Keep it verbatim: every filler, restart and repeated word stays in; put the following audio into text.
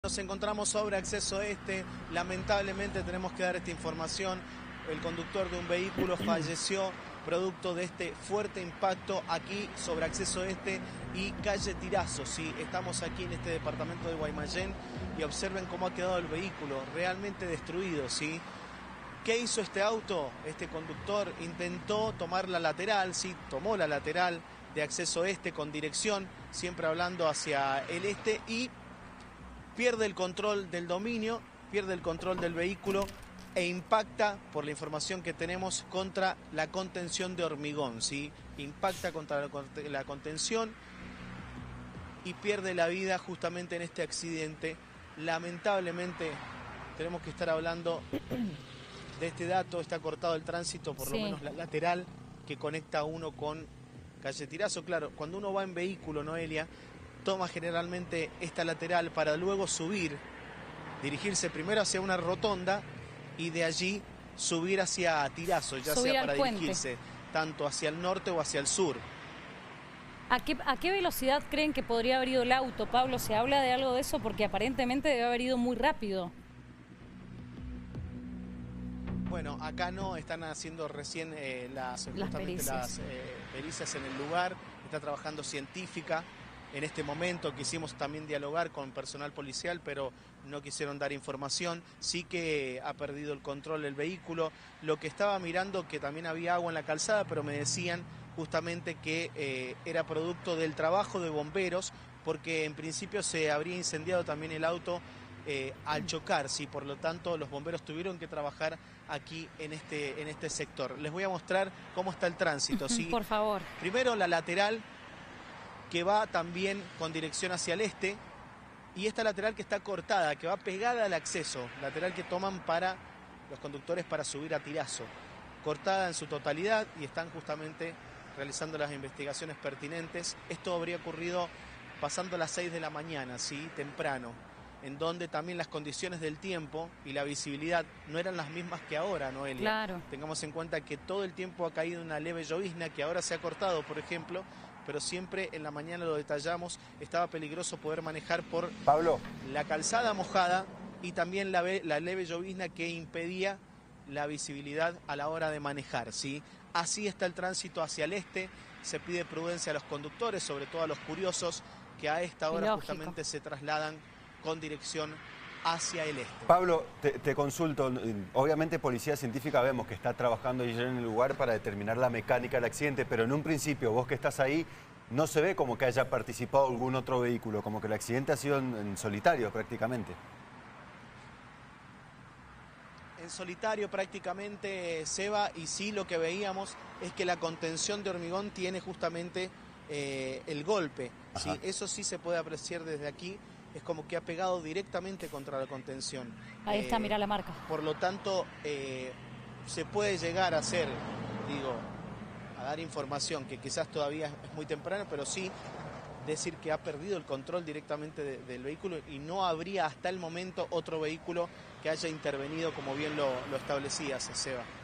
Nos encontramos sobre acceso este, lamentablemente tenemos que dar esta información. El conductor de un vehículo falleció producto de este fuerte impacto aquí sobre acceso este y calle Tirazo. ¿Sí? Estamos aquí en este departamento de Guaymallén y observen cómo ha quedado el vehículo, realmente destruido. ¿Sí? ¿Qué hizo este auto? Este conductor intentó tomar la lateral, sí, tomó la lateral de acceso este con dirección, siempre hablando hacia el este, y pierde el control del dominio, pierde el control del vehículo e impacta, por la información que tenemos, contra la contención de hormigón, ¿sí? Impacta contra la contención y pierde la vida justamente en este accidente. Lamentablemente tenemos que estar hablando de este dato. Está cortado el tránsito, por sí. Lo menos la lateral que conecta uno con calle Tirazo. Claro, cuando uno va en vehículo, Noelia, toma generalmente esta lateral para luego subir, dirigirse primero hacia una rotonda y de allí subir hacia Tirazo, ya subir sea para dirigirse tanto hacia el norte o hacia el sur. ¿A qué, ¿A qué velocidad creen que podría haber ido el auto, Pablo? ¿Se habla de algo de eso? Porque aparentemente debe haber ido muy rápido. Bueno, acá no, están haciendo recién eh, las, las pericias, las, eh, pericias en el lugar, está trabajando científica. En este momento quisimos también dialogar con personal policial, pero no quisieron dar información. Sí que ha perdido el control del vehículo. Lo que estaba mirando, que también había agua en la calzada, pero me decían justamente que eh, era producto del trabajo de bomberos, porque en principio se habría incendiado también el auto eh, al chocar, sí, por lo tanto los bomberos tuvieron que trabajar aquí en este, en este sector. Les voy a mostrar cómo está el tránsito, ¿sí? Por favor. Primero la lateral, que va también con dirección hacia el este, y esta lateral que está cortada, que va pegada al acceso, lateral que toman para los conductores para subir a Tirazo, cortada en su totalidad, y están justamente realizando las investigaciones pertinentes. Esto habría ocurrido pasando las seis de la mañana, ¿sí? Temprano, en donde también las condiciones del tiempo y la visibilidad no eran las mismas que ahora, Noelia. Claro. Tengamos en cuenta que todo el tiempo ha caído una leve llovizna, que ahora se ha cortado, por ejemplo, pero siempre en la mañana lo detallamos, estaba peligroso poder manejar por Pablo. la calzada mojada y también la, la leve llovizna que impedía la visibilidad a la hora de manejar, ¿sí? Así está el tránsito hacia el este. Se pide prudencia a los conductores, sobre todo a los curiosos, que a esta hora Lógico. justamente se trasladan con dirección hacia el este. Pablo, te, te consulto, obviamente Policía Científica vemos que está trabajando allí en el lugar para determinar la mecánica del accidente, pero en un principio, vos que estás ahí, no se ve como que haya participado algún otro vehículo, como que el accidente ha sido en, en solitario prácticamente. En solitario prácticamente, Seba, y sí lo que veíamos es que la contención de hormigón tiene justamente eh, el golpe, ¿sí? Eso sí se puede apreciar desde aquí. Es como que ha pegado directamente contra la contención. Ahí está, eh, mira la marca. Por lo tanto, eh, se puede llegar a hacer, digo, a dar información que quizás todavía es muy temprano, pero sí decir que ha perdido el control directamente de, del vehículo y no habría hasta el momento otro vehículo que haya intervenido, como bien lo, lo establecías, Seba.